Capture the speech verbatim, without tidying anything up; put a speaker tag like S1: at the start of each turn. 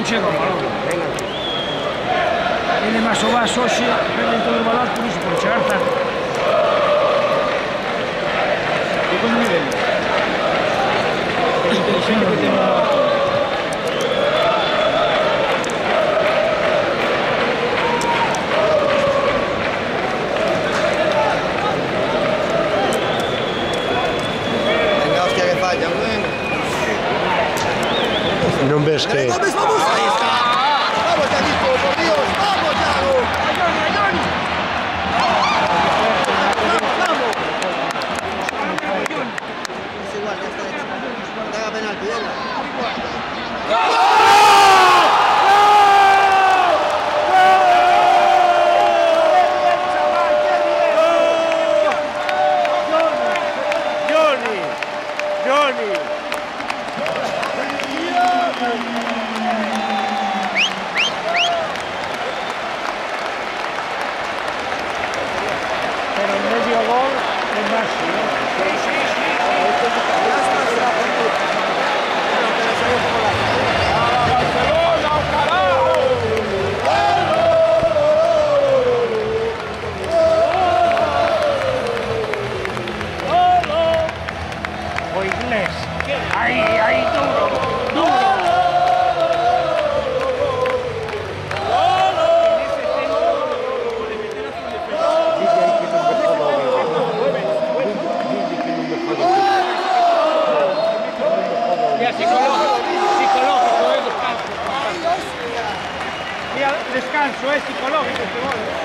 S1: chega o balón. Ele máis o vas hoxe, perde todo o balón por iso, por chegar tarde. E con nivel. É inteligente que ten a...
S2: Non ves que...
S3: ¡Vamos, vamos! ¡Ahí está! ¡Vamos, Yanito, por Dios! ¡Vamos, Yago!
S1: ¡Ayoni, Ayoni!
S3: ¡Vamos, vamos! Es igual, ya está hecho. No te haga penalti, venga.
S2: Johnny! Johnny!
S1: Pero en medio gol es más, ¿no? Sí, sí, sí. ¡Barcelona, carajo! O inglés. Ahí, ahí, duro, duro. Ya, psicológico, psicológico, es descanso. Mira, descanso, es psicológico este gol.